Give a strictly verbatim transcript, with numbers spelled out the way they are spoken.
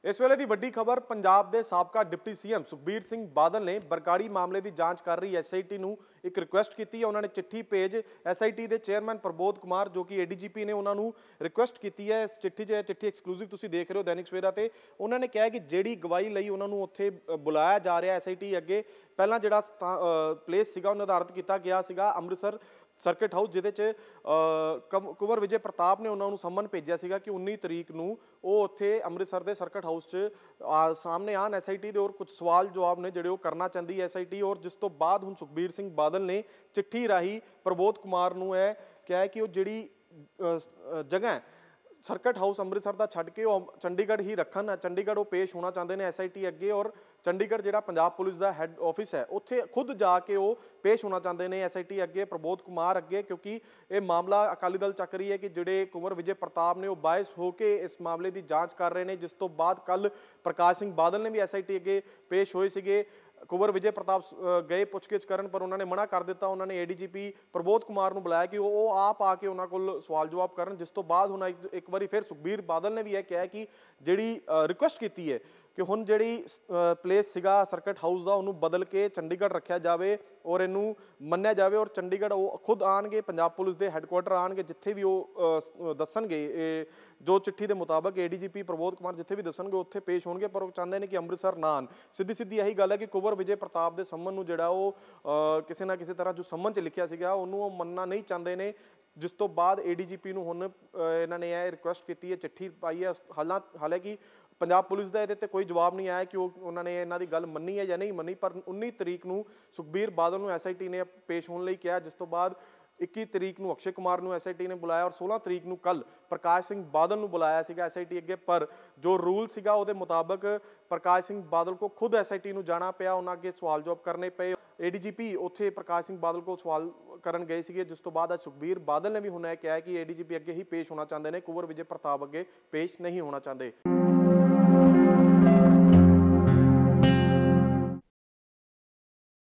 इस वेले की वड्डी खबर पंजाब के साबका डिप्टी सीएम सुखबीर सिंह बादल ने बरगाड़ी मामले की जांच कर रही एस आई टी नूं एक रिक्वेस्ट की है। उन्होंने चिट्ठी भेज एस आई टी के चेयरमैन प्रबोध कुमार जो कि ए डी जी पी ने उन्होंने रिक्वेस्ट की है। इस चिट्ठी च चिट्ठी एक्सक्लूसिव तुसीं देख रहे हो दैनिक सवेरा ते उन्होंने कहा कि जिहड़ी गवाही लई उन्होंने उत्थे बुलाया जा रहा एस आई टी अगे पहला जिहड़ा प्लेस सीगा उह निर्धारित किया गया सीगा अमृतसर सर्किट हाउस जिहदे च कुंवर विजय प्रताप ने उन्होंने समन भेजा सीगा कि उन्नी तरीक नूं वो उत्थे अमृतसर के सर्किट हाउस च आ, सामने आन एस आई टी दे और कुछ सवाल जवाब ने जिहड़े वो करना चाहती एस आई टी। और जिस तो बाद हुण सुखबीर सिंह बादल ने चिट्ठी राही प्रबोध कुमार नूं यह कहा कि वो जिहड़ी जगह है सर्किट हाउस अमृतसर का छड्ड के चंडीगढ़ ही रखन, चंडीगढ़ वो पेश होना चाहते हैं एस आई टी अगे। और चंडीगढ़ जिहड़ा पंजाब पुलिस का हैड ऑफिस है उत्थे खुद जाके वो पेश होना चाहते हैं एस आई टी अगे प्रबोध कुमार अगे, क्योंकि ये मामला अकाली दल चक रही है कि जिहड़े कुंवर विजय प्रताप ने वो बायस होके इस मामले की जांच कर रहे हैं। जिस तो बाद कल प्रकाश सिंह बादल ने भी एस आई टी अगे पेश होए सीगे। कुंवर विजय प्रताप गए पुछगिछ करन पर उन्होंने मना कर दिता। उन्होंने A D G P Prabodh Kumar को बुलाया कि वो आप आके उन्होंने को सवाल जवाब करन। जिस तो बाद हुण एक, एक बार फिर सुखबीर बादल ने भी यह कहा कि जिहड़ी रिक्वेस्ट की है कि हुण जिहड़ी प्लेस सीगा सर्किट हाउस का उन्होंने बदल के चंडीगढ़ रखा जाए और इनू मन्निया जाए और चंडीगढ़ वो खुद आएंगे पंजाब पुलिस के हैडकुआटर आएंगे जिथे भी वो दसणगे जो चिट्ठी के मुताबिक A D G P Prabodh Kumar जिथे भी दसणगे उत्थे पेश होणगे। पर वो चाहते हैं कि अमृतसर ना आन। सीधी सीधी यही गल है कि कुंवर विजय प्रताप के संबंध में जिहड़ा वो किसी ना किसी तरह जो संबंध च लिखिया सीगा उन्होंने मनना नहीं चाहते हैं। जिस तो बाद ए डी जी पी हुण इन्होंने यह रिक्वेस्ट की है, चिट्ठी पाई है। हालां हालांकि पंजाब पुलिस का ये कोई जवाब नहीं आया कि उन्होंने इन्हों की गल मनी है या नहीं मनी, पर उन्नी तरीक नूं सुखबीर बादल नूं एस आई टी ने पेश होने लई कहा। जिस तो बाद इक्की तरीक नूं अक्षय कुमार नूं एस आई टी ने बुलाया और सोलह तरीक नूं कल प्रकाश सिंह बादल नूं बुलाया सीगा एस आई टी अगे। पर जो रूल सीगा उहदे मुताबिक प्रकाश सिंह बादल को खुद एस आई टी नूं जाना पिया, उन्हां अगे सवाल जवाब करने पे। ए डी जी पी उत्थे प्रकाश सिंह बादल को सवाल करन गए सीगे। जिस तो बाद अज सुखबीर बादल ने भी हुण यह कहा कि ए डी जी पी अगे ही पेश होना चाहते हैं, कुंवर विजय प्रताप अगे पेश नहीं होना चाहते।